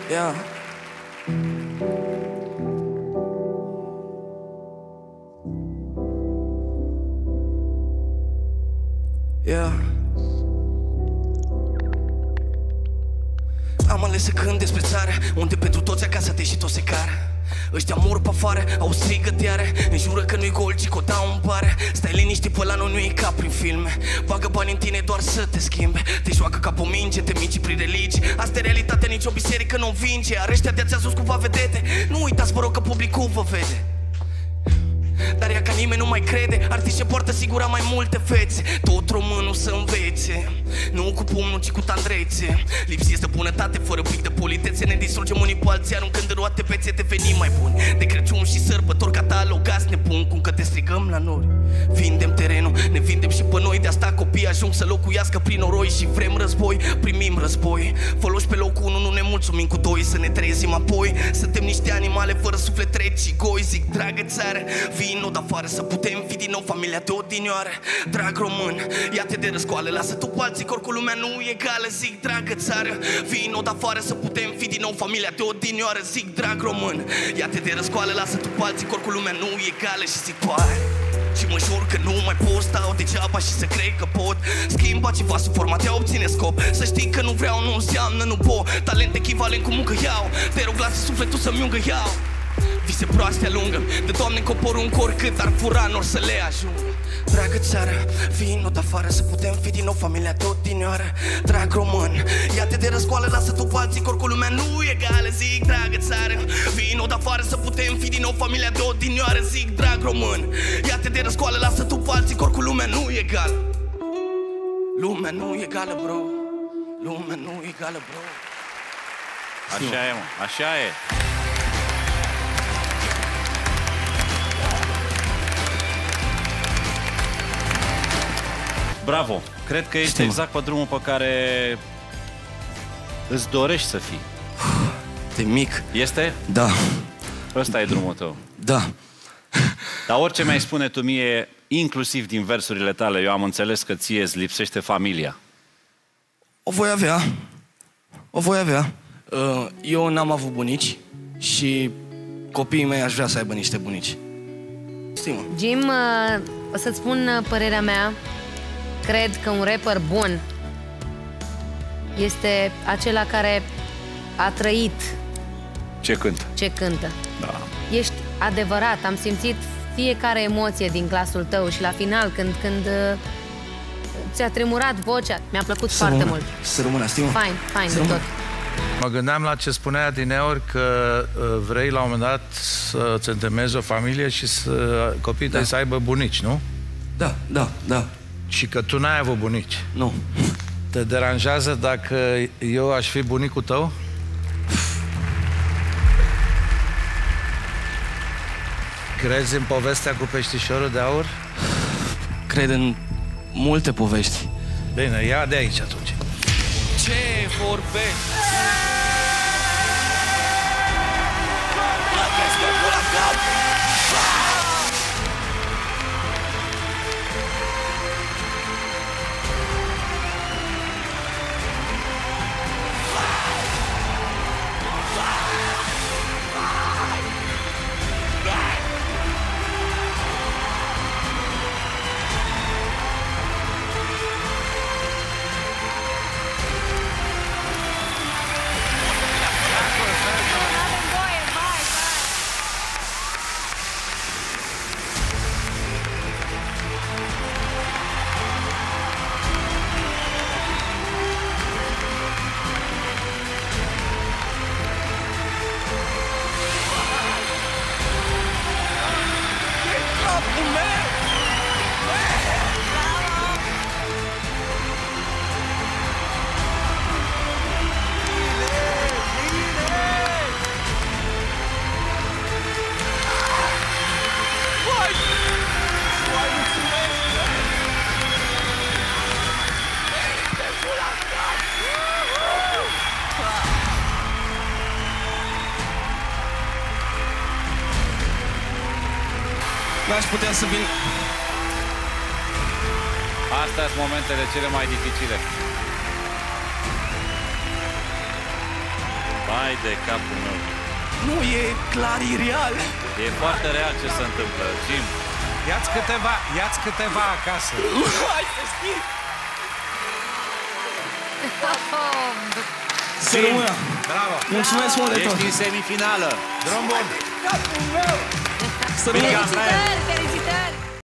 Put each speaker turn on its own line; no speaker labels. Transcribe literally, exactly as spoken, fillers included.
Yeah. Yeah. Am ales să cânt despre țară unde pentru toți acasă te și tot se cară. Ăștia mor pe afară, au strigă teare, înjură că nu-i gol, ci că o dau în bară. Stai liniștit pe la noi, nu e ca prin filme. Bagă bani în tine doar să te schimbe. Te joacă ca pe o minge, te mici prin religii. Asta e realitatea, nicio biserică nu învinge. Arăștia de-ați ați cumva vedete. Nu uitați, vă rog, că publicul vă vede. Dar ea ca nimeni nu mai crede. Artiști ce poartă sigura mai multe fețe. Tot românul să învețe, nu cu pumnul, ci cu tandrețe. Lipsiți de bunătate, fără pic de politețe. Ne distrugem unii pe alții, aruncând în roate pețe. Devenim mai buni de Crăciun și sărbători. Catalogați nebun, cum că te strigăm la nori. Vindem terenul, ne vindem și pe noi. De asta copiii ajung să locuiască prin noroi. Și vrem război, primim război. Foloși pe locul unu, nu ne mulțumim cu doi. Să ne trezim apoi, suntem niște animale fără suflet reci și goi. Zic, dragă țară, vino de afară să putem fi din nou familia de odinioară. Drag român, ia-te de răscoală, lasă tu pe alții, că oricum lumea nu e egală. Zic, dragă țară, vino de afară să putem fi din nou familia de odinioară. Zic, drag român, ia-te de răscoală, lasă tu pe alții, că oricum lumea nu e egală. Și zic, pai, și mă jur că nu mai pot stau degeaba și să cred că pot schimba ceva sub forma de a obține scop. Să știi că nu vreau, nu înseamnă nu pot. Talent echivalent cu muncă iau. Te rog, lasă sufletul să-mi ungă iau. Vise proaste alungă, de Doamne că porunc oricât ar fura, n-or să le ajungă. Dragă țară, vino de afară să putem fi din nou familia de odinioară. Drag român, ia-te de răscoală, lasă tu pe alții, că oricum lumea nu e egală. Zic, dragă țară, vino de afară să putem fi din nou familia de odinioară. Zic, drag român, ia-te de răscoală, lasă tu pe alții, că oricum lumea nu e egală. Lumea nu e egală, bro. Lumea nu e egală, bro.
Așa e, mă, așa e. Bravo! Cred că ești exact pe drumul pe care îți dorești să fii.
De mic.
Este?
Da.
Ăsta e drumul tău.
Da.
Dar orice mi-ai spune tu mie, inclusiv din versurile tale, eu am înțeles că ție îți lipsește familia.
O voi avea. O voi avea. Eu n-am avut bunici și copiii mei aș vrea să aibă niște bunici. Stimă.
Jim, o să-ți spun părerea mea. Cred că un rapper bun este acela care a trăit
ce cântă.
Ce cântă.
Da.
Ești adevărat, am simțit fiecare emoție din glasul tău și la final, când, când ți-a tremurat vocea, mi-a plăcut
să
foarte
rămână.
mult.
Să rămână, stimă.
Fain, fain, de tot.
Mă gândeam la ce spunea adineori, că vrei la un moment dat să-ți întemeiezi o familie și să copiii tăi da. să aibă bunici, nu?
Da, da, da.
Și că tu n-ai avut bunici.
Nu.
Te deranjează dacă eu aș fi bunicul tău? Crezi în povestea cu peștișorul de aur?
Cred în multe povești.
Bine, ia de aici atunci.
Ce vorbești? N-aș putea să vin.
Astea sunt momentele cele mai dificile. Vai de capul meu.
Nu e clar, e real.
E foarte real ce se întâmplă. Jim.
Ia-ți câteva, ia-ți câteva acasă.
Hai să știi.
Să rămână.
Bravo.
Mulțumesc mult de tot.
Ești în semifinală.
Drum bun.
Să rămână.
Felicitări, felicitări!